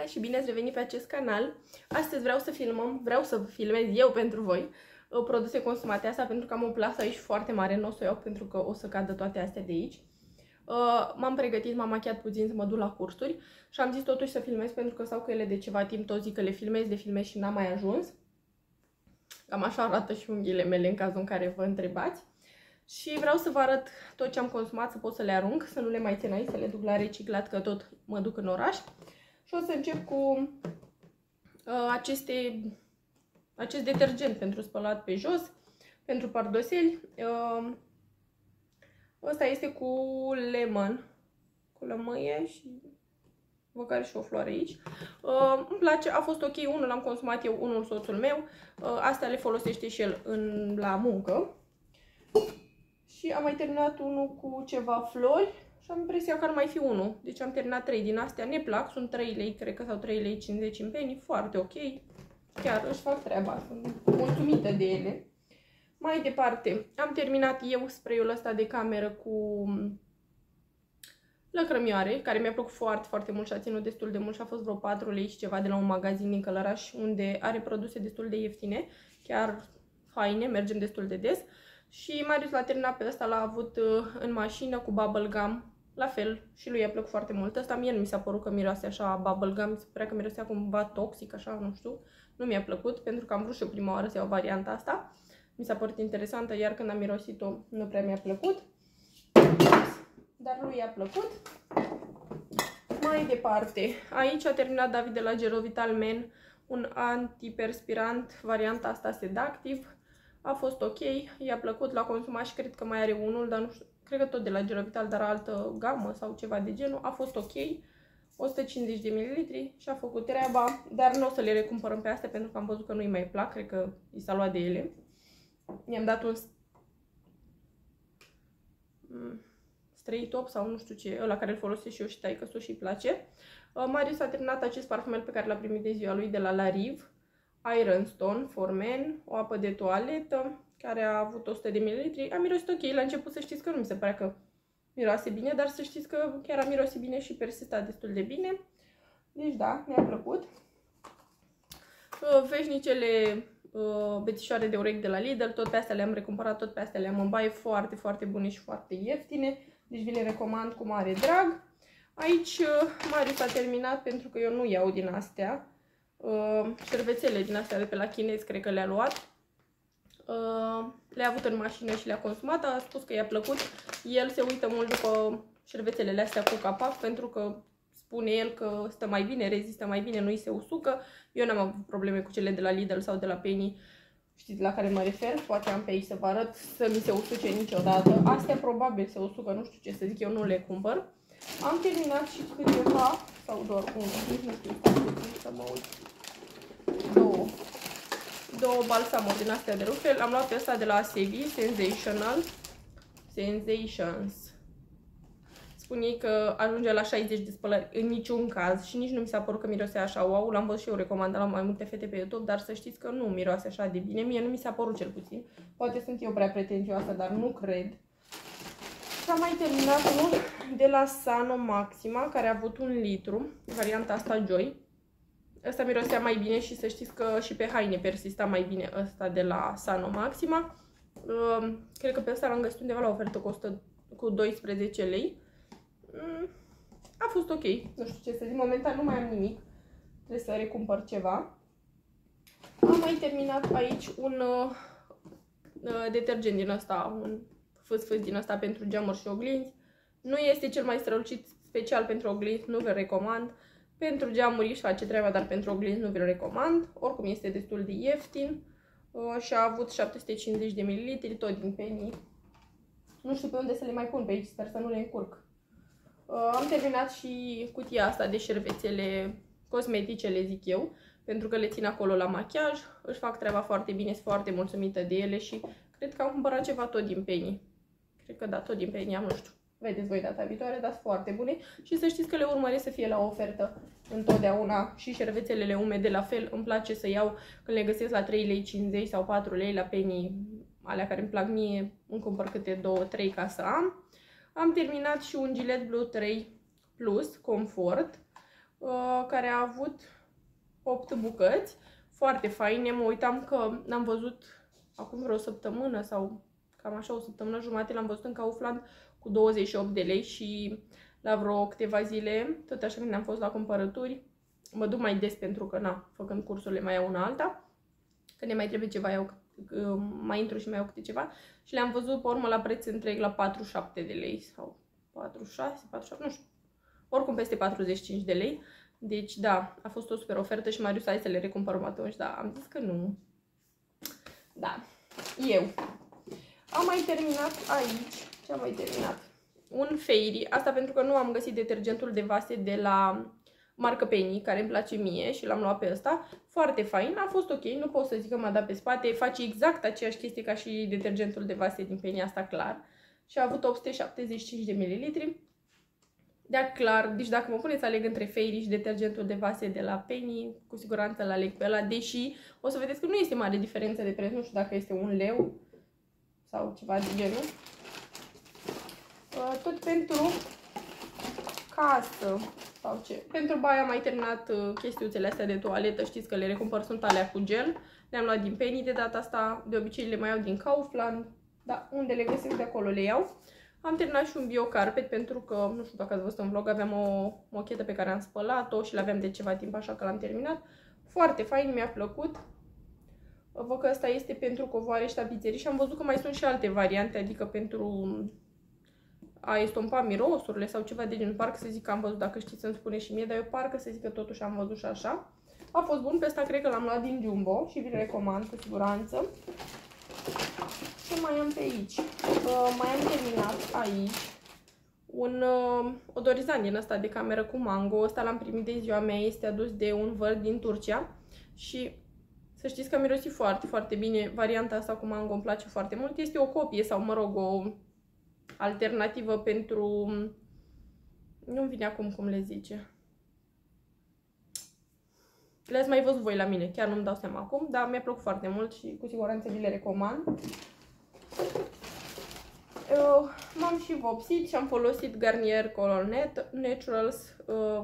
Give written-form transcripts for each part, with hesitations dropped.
și bine ați revenit pe acest canal. Astăzi vreau să filmez eu pentru voi produse consumate astea, pentru că am o plasă aici foarte mare, nu o să o iau pentru că o să cadă toate astea de aici. M-am pregătit, m-am machiat puțin să mă duc la cursuri și am zis totuși să filmez pentru că stau cu ele de ceva timp, tot zic că le filmez și n-am mai ajuns. Cam așa arată și unghiile mele în cazul în care vă întrebați. Și vreau să vă arăt tot ce am consumat, să pot să le arunc, să nu le mai țin aici, să le duc la reciclat, că tot mă duc în oraș. Și o să încep cu acest detergent pentru spălat pe jos, pentru pardoseli. Ăsta este cu lemon, cu lămâie și văd că are și o floare aici. Îmi place, a fost ok, unul l-am consumat eu, unul soțul meu. Astea le folosește și el la muncă. Și am mai terminat unul cu ceva flori și am impresia că ar mai fi unul. Deci am terminat 3 din astea, ne plac, sunt 3 lei, cred că, sau 3 lei 50 în penny, foarte ok. Chiar își fac treaba, sunt mulțumită de ele. Mai departe, am terminat eu spray-ul ăsta de cameră cu lăcrămioare, care mi-a plăcut foarte, foarte mult și a ținut destul de mult și a fost vreo 4 lei și ceva de la un magazin din Călăraș, unde are produse destul de ieftine, chiar faine, mergem destul de des. Și Marius l-a terminat pe ăsta, l-a avut în mașină cu bubble gum, la fel, și lui i-a plăcut foarte mult. Ăsta mie nu mi s-a părut că miroase așa bubble gum, se părea că mirosea cumva toxic, așa, nu știu. Nu mi-a plăcut, pentru că am vrut și eu prima oară să iau varianta asta. Mi s-a părut interesantă, iar când am mirosit-o nu prea mi-a plăcut. Dar lui i-a plăcut. Mai departe, aici a terminat David de la Gerovital Men, un antiperspirant, varianta asta Sedactiv. A fost ok, i-a plăcut, l-a consumat și cred că mai are unul, dar nu știu, cred că tot de la Gerovital, dar altă gamă sau ceva de genul. A fost ok, 150 de ml și a făcut treaba, dar nu o să le recumpărăm pe astea pentru că am văzut că nu-i mai plac, cred că i s-a luat de ele. I-am dat un straight top sau nu știu ce, ăla care îl folosesc și eu și taică-s-o și îi place. Marius a terminat acest parfumel pe care l-a primit de ziua lui de la Rive, Ironstone for Men, o apă de toaletă, care a avut 100 de ml. A mirosit ok, la început să știți că nu mi se pare că miroase bine, dar să știți că chiar a mirosit bine și persista destul de bine. Deci da, mi-a plăcut. Veșnicele bețișoare de urechi de la Lidl, tot pe astea le-am recumpărat, tot pe astea le-am în baie, foarte, foarte bune și foarte ieftine. Deci vi le recomand cu mare drag. Aici Marius a terminat pentru că eu nu iau din astea. Șervețele din astea de pe la chinez, cred că le-a luat. Le-a avut în mașină și le-a consumat. A spus că i-a plăcut. El se uită mult după șervețelele astea cu capac, pentru că spune el că stă mai bine, rezistă mai bine, nu îi se usucă. Eu n-am avut probleme cu cele de la Lidl sau de la Penny, știți la care mă refer, poate am pe aici să vă arăt, să mi se usuce niciodată. Astea probabil se usucă, nu știu ce să zic, eu nu le cumpăr. Am terminat și câteva, sau doar unul, nu știu, să mă uit. Două balsamuri din astea de rufe. Am luat pe ăsta de la Sevi, Sensations. Spune ei că ajunge la 60 de spălări în niciun caz și nici nu mi s-a părut că mirosea așa wow. L-am văzut și eu recomandat la mai multe fete pe YouTube, dar să știți că nu miroase așa de bine. Mie nu mi s-a părut, cel puțin. Poate sunt eu prea pretențioasă, dar nu cred. Și am mai terminat unul de la Sano Maxima, care a avut 1 litru, varianta asta Joy. Ăsta mirosea mai bine și să știți că și pe haine persista mai bine ăsta de la Sano Maxima. Cred că pe ăsta l-am găsit undeva la ofertă cu 12 lei. A fost ok, nu știu ce să zic, momentan nu mai am nimic, trebuie să recumpăr ceva. Am mai terminat aici un detergent din ăsta, un fâs din ăsta pentru geamuri și oglinzi. Nu este cel mai strălucit, special pentru oglinzi, nu vi-l recomand. Pentru geamuri își face treaba, dar pentru oglinzi nu vi-l recomand. Oricum este destul de ieftin și a avut 750 de ml, tot din Penny. Nu știu pe unde să le mai pun pe aici, sper să nu le încurc. Am terminat și cutia asta de șervețele cosmetice, le zic eu, pentru că le țin acolo la machiaj. Își fac treaba foarte bine, sunt foarte mulțumită de ele și cred că am cumpărat ceva tot din Penny. Cred că da, tot din Penny am, nu știu. Vedeți voi data viitoare, dar sunt foarte bune și să știți că le urmăresc să fie la ofertă întotdeauna și șervețelele umede la fel. Îmi place să iau când le găsesc la 3 lei 50 sau 4 lei la Penny, alea care îmi plac mie, îmi cumpăr câte 2-3 ca să am. Am terminat și un Gillette Blue 3 Plus Comfort, care a avut 8 bucăți, foarte faine. Mă uitam că l-am văzut acum vreo săptămână sau cam așa, o săptămână jumate, l-am văzut în Kaufland cu 28 de lei și la vreo câteva zile, tot așa când am fost la cumpărături, mă duc mai des pentru că, na, făcând cursurile mai iau una alta, când ne mai trebuie ceva, mai intru și mai iau câte ceva și le-am văzut pe urmă la preț întreg la 47 de lei sau 46, 47, nu știu, oricum peste 45 de lei. Deci, da, a fost o super ofertă și Marius hai să le recumpărăm atunci, dar am zis că nu. Da, eu am mai terminat aici, ce am mai terminat? Un Fairy, asta pentru că nu am găsit detergentul de vase de la marcă Penny, care îmi place mie și l-am luat pe ăsta. Foarte fain, a fost ok, nu pot să zic că m-a dat pe spate, face exact aceeași chestie ca și detergentul de vase din Penny, asta clar. Și a avut 875 de ml. Da, clar, deci dacă mă puneți să aleg între Fairy și detergentul de vase de la Penny, cu siguranță l-aleg pe ăla, deși o să vedeți că nu este mare diferență de preț, nu știu dacă este 1 leu sau ceva de genul. Tot pentru casă sau ce. Pentru baie am mai terminat chestiuțele astea de toaletă, știți că le recumpăr, sunt alea cu gel. Le-am luat din Penny de data asta, de obicei le mai iau din Kaufland, dar unde le găsesc de acolo le iau. Am terminat și un biocarpet pentru că, nu știu dacă ați văzut în vlog, aveam o mochetă pe care am spălat-o și l-aveam de ceva timp, așa că l-am terminat. Foarte fain, mi-a plăcut. Văd că ăsta este pentru covoare și tapizerii și am văzut că mai sunt și alte variante, adică pentru a estompa mirosurile sau ceva de genul. Parcă să zic că am văzut, dacă știți să-mi spune și mie, dar eu parcă să zic că totuși am văzut și așa. A fost bun, pe ăsta cred că l-am luat din Jumbo și vi-l recomand cu siguranță. Ce mai am pe aici? Mai am terminat aici un odorizant din ăsta de cameră cu mango. Ăsta l-am primit de ziua mea, este adus de un văr din Turcia și să știți că mirosi foarte, foarte bine. Varianta asta cu mango îmi place foarte mult. Este o copie sau, mă rog, o alternativă pentru... Nu-mi vine acum cum le zice. Le-ați mai văzut voi la mine, chiar nu-mi dau seama acum, dar mi-a plăcut foarte mult și cu siguranță vi le recomand. M-am și vopsit și am folosit Garnier Color Naturals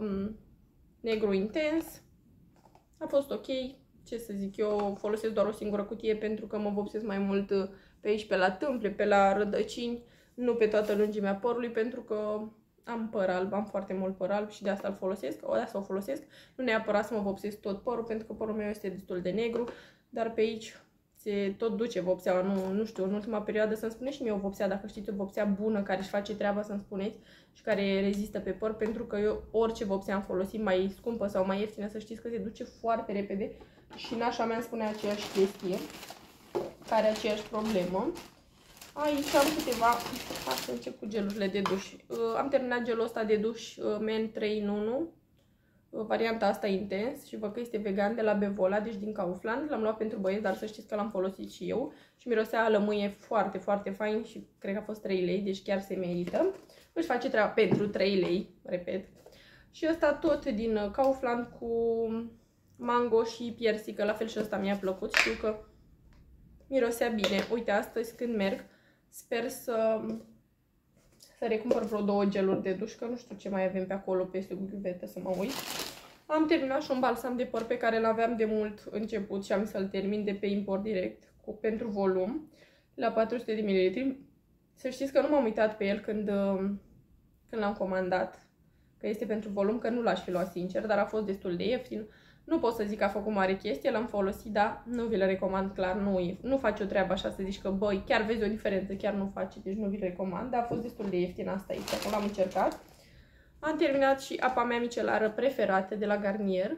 Negru Intens. A fost ok, ce să zic, eu folosesc doar o singură cutie pentru că mă vopsesc mai mult pe aici, pe la tâmple, pe la rădăcini, nu pe toată lungimea părului pentru că am păr alb, am foarte mult păr alb și de asta îl folosesc, de asta o folosesc. Nu neapărat să mă vopsesc tot părul, pentru că părul meu este destul de negru, dar pe aici se tot duce vopseaua, nu știu, în ultima perioadă să-mi spuneți și mie o vopsea, dacă știți o vopsea bună care își face treaba, să-mi spuneți și care rezistă pe păr, pentru că eu orice vopsea am folosit, mai scumpă sau mai ieftină, să știți că se duce foarte repede și nașa mea îmi spune aceeași chestie, care are aceeași problemă. Aici am câteva, hai să încep cu gelurile de duș. Am terminat gelul ăsta de duș Men 3 în 1, varianta asta intens și văd că este vegan de la Bevola, deci din Kaufland. L-am luat pentru băieți, dar să știți că l-am folosit și eu și mirosea a lămâie foarte, foarte fain și cred că a fost 3 lei, deci chiar se merită. Își face treaba pentru 3 lei, repet. Și ăsta tot din Kaufland cu mango și piersică, la fel și ăsta mi-a plăcut, știu că mirosea bine. Uite, astăzi când merg, sper să recumpăr vreo 2 geluri de duș, că nu știu ce mai avem pe acolo, pe ghiuvetă, să mă uit. Am terminat și un balsam de păr pe care l-aveam de mult început și am să-l termin de pe import direct, pentru volum, la 400 de ml. Să știți că nu m-am uitat pe el când l-am comandat, că este pentru volum, că nu l-aș fi luat sincer, dar a fost destul de ieftin. Nu pot să zic că a făcut mare chestie, l-am folosit, dar nu vi-l recomand, clar, nu face o treabă așa să zici că, băi, chiar vezi o diferență, chiar nu face, deci nu vi-l recomand, dar a fost destul de ieftin asta aici, acolo l-am încercat. Am terminat și apa mea micelară preferată de la Garnier,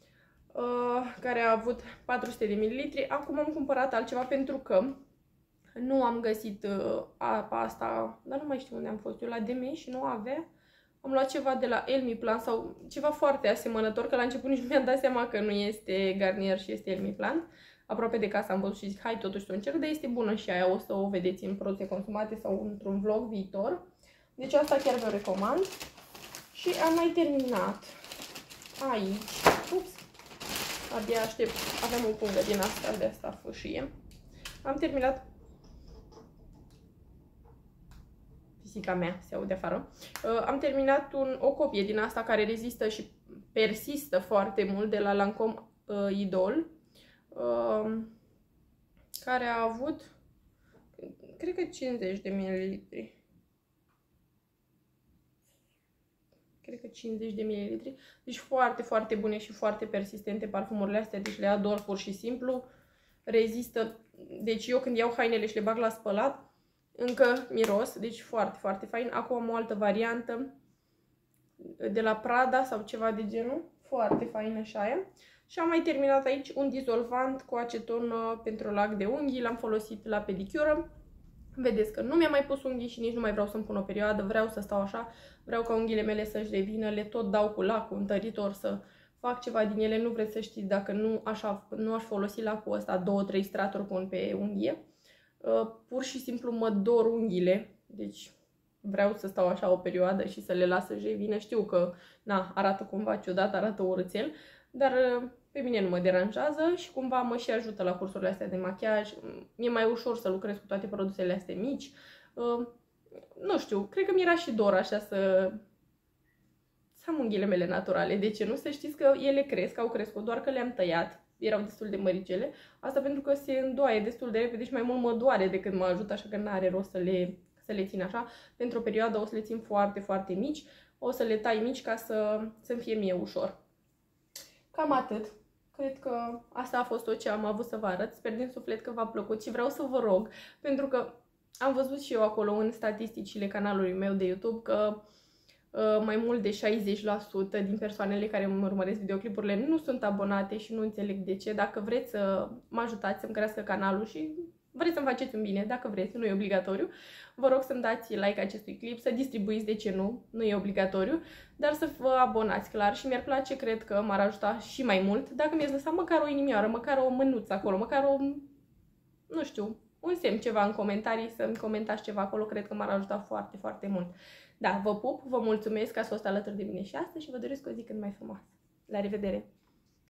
care a avut 400 de ml. Acum am cumpărat altceva pentru că nu am găsit apa asta, dar nu mai știu unde am fost eu, la DM și nu avea. Am luat ceva de la Elmiplant sau ceva foarte asemănător, că la început nici nu mi-am dat seama că nu este Garnier și este Elmiplant. Aproape de casă am văzut și zic, hai totuși să o încerc, dar este bună și aia, o să o vedeți în produse consumate sau într-un vlog viitor. Deci asta chiar vă recomand. Și am mai terminat aici. Ups! Abia aștept, aveam o pungă din asta, de asta fâșie. Am terminat. Pisica mea se aude afară. Am terminat o copie din asta care rezistă și persistă foarte mult, de la Lancome Idol, care a avut, cred că 50 de mililitri. Cred că 50 de mililitri. Deci foarte, foarte bune și foarte persistente parfumurile astea, deci le ador pur și simplu. Rezistă, deci eu când iau hainele și le bag la spălat, încă miros, deci foarte, foarte fain. Acum am o altă variantă de la Prada sau ceva de genul, foarte faină și aia. Și am mai terminat aici un dizolvant cu aceton pentru lac de unghii, l-am folosit la pedicură. Vedeți că nu mi-am mai pus unghii și nici nu mai vreau să-mi pun o perioadă, vreau să stau așa, vreau ca unghiile mele să-și revină, le tot dau cu lacul întăritor să fac ceva din ele. Nu vreți să știți, dacă nu aș folosi lacul ăsta, 2-3 straturi pun pe unghie. Pur și simplu mă dor unghiile, deci vreau să stau așa o perioadă și să le las să-și revină. Știu că, na, arată cumva ciudat, arată urâțel, dar pe mine nu mă deranjează și cumva mă și ajută la cursurile astea de machiaj. Mi-e mai ușor să lucrez cu toate produsele astea mici. Nu știu, cred că mi-era și dor așa să am unghiile mele naturale. De ce nu? Să știți că ele cresc, au crescut, doar că le-am tăiat. Erau destul de măricele. Asta pentru că se îndoaie destul de repede și mai mult mă doare decât mă ajută, așa că n-are rost să le țin așa. Pentru o perioadă o să le țin foarte, foarte mici. O să le tai mici ca să-mi fie mie ușor. Cam atât. Cred că asta a fost tot ce am avut să vă arăt. Sper din suflet că v-a plăcut și vreau să vă rog, pentru că am văzut și eu acolo în statisticile canalului meu de YouTube că mai mult de 60% din persoanele care îmi urmăresc videoclipurile nu sunt abonate și nu înțeleg de ce. Dacă vreți să mă ajutați să-mi crească canalul și vreți să-mi faceți un bine, dacă vreți, nu e obligatoriu, vă rog să-mi dați like acestui clip, să distribuiți, de ce nu, nu e obligatoriu, dar să vă abonați, clar, și mi-ar place, cred că m-ar ajuta și mai mult dacă mi-ați lăsat măcar o inimioară, măcar o mânuță acolo, măcar o, nu știu, un semn, ceva în comentarii, să-mi comentați ceva acolo, cred că m-ar ajuta foarte, foarte mult. Da, vă pup, vă mulțumesc că ați fost alături de mine și astăzi și vă doresc o zi cât mai frumoasă. La revedere!